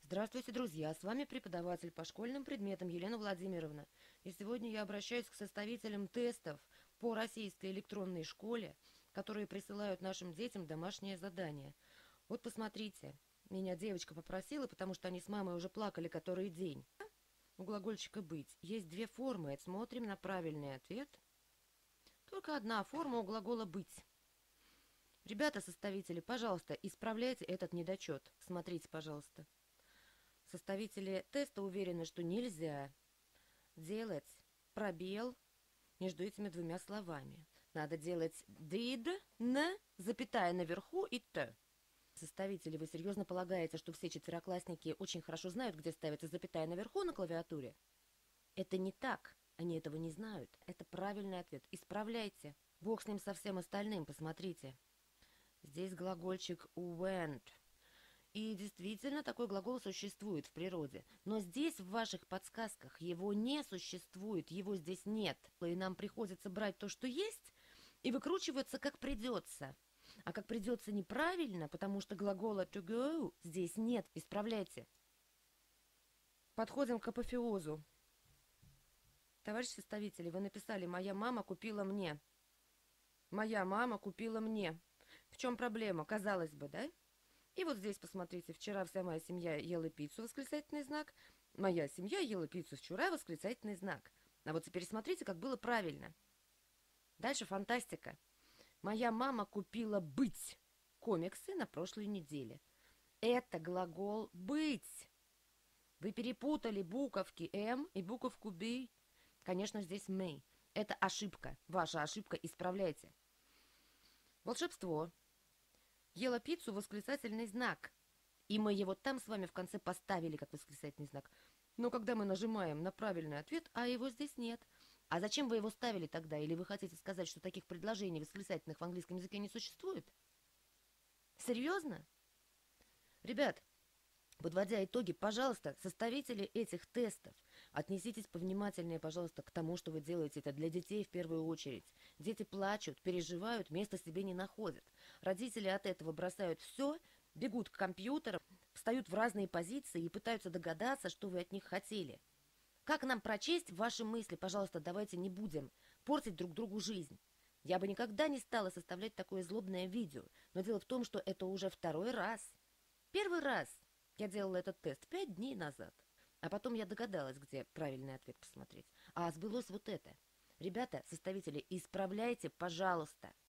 Здравствуйте, друзья! С вами преподаватель по школьным предметам Елена Владимировна. И сегодня я обращаюсь к составителям тестов по российской электронной школе, которые присылают нашим детям домашнее задание. Вот посмотрите, меня девочка попросила, потому что они с мамой уже плакали который день. У глагольчика «быть» есть две формы. Смотрим на правильный ответ. Только одна форма у глагола «быть». Ребята, составители, пожалуйста, исправляйте этот недочет. Смотрите, пожалуйста. Составители теста уверены, что нельзя делать пробел между этими двумя словами. Надо делать did, н, запятая наверху и т. Составители, вы серьезно полагаете, что все четвероклассники очень хорошо знают, где ставится запятая наверху на клавиатуре? Это не так. Они этого не знают. Это правильный ответ. Исправляйте. Бог с ним со всем остальным, посмотрите. Здесь глагольчик went. И действительно, такой глагол существует в природе. Но здесь, в ваших подсказках, его не существует, его здесь нет. И нам приходится брать то, что есть, и выкручиваться, как придется. А как придется неправильно, потому что глагола to go здесь нет. Исправляйте. Подходим к апофеозу. Товарищи составители, вы написали «Моя мама купила мне». «Моя мама купила мне». В чем проблема? Казалось бы, да? И вот здесь, посмотрите, вчера вся моя семья ела пиццу, восклицательный знак. Моя семья ела пиццу вчера, восклицательный знак. А вот теперь смотрите, как было правильно. Дальше фантастика. Моя мама купила «быть» комиксы на прошлой неделе. Это глагол «быть». Вы перепутали буковки «м» и буковку «б». Конечно, здесь «may». Это ошибка. Ваша ошибка. Исправляйте. Волшебство. Ела пиццу, восклицательный знак. И мы его там с вами в конце поставили как восклицательный знак. Но когда мы нажимаем на правильный ответ, а его здесь нет. А зачем вы его ставили тогда? Или вы хотите сказать, что таких предложений восклицательных в английском языке не существует? Серьезно? Ребят, подводя итоги, пожалуйста, составители этих тестов, отнеситесь повнимательнее, пожалуйста, к тому, что вы делаете это для детей в первую очередь. Дети плачут, переживают, места себе не находят. Родители от этого бросают все, бегут к компьютерам, встают в разные позиции и пытаются догадаться, что вы от них хотели. Как нам прочесть ваши мысли? Пожалуйста, давайте не будем портить друг другу жизнь. Я бы никогда не стала составлять такое злобное видео, но дело в том, что это уже второй раз. Первый раз я делала этот тест 5 дней назад. А потом я догадалась, где правильный ответ посмотреть. А сбылось вот это. Ребята, составители, исправляйте, пожалуйста.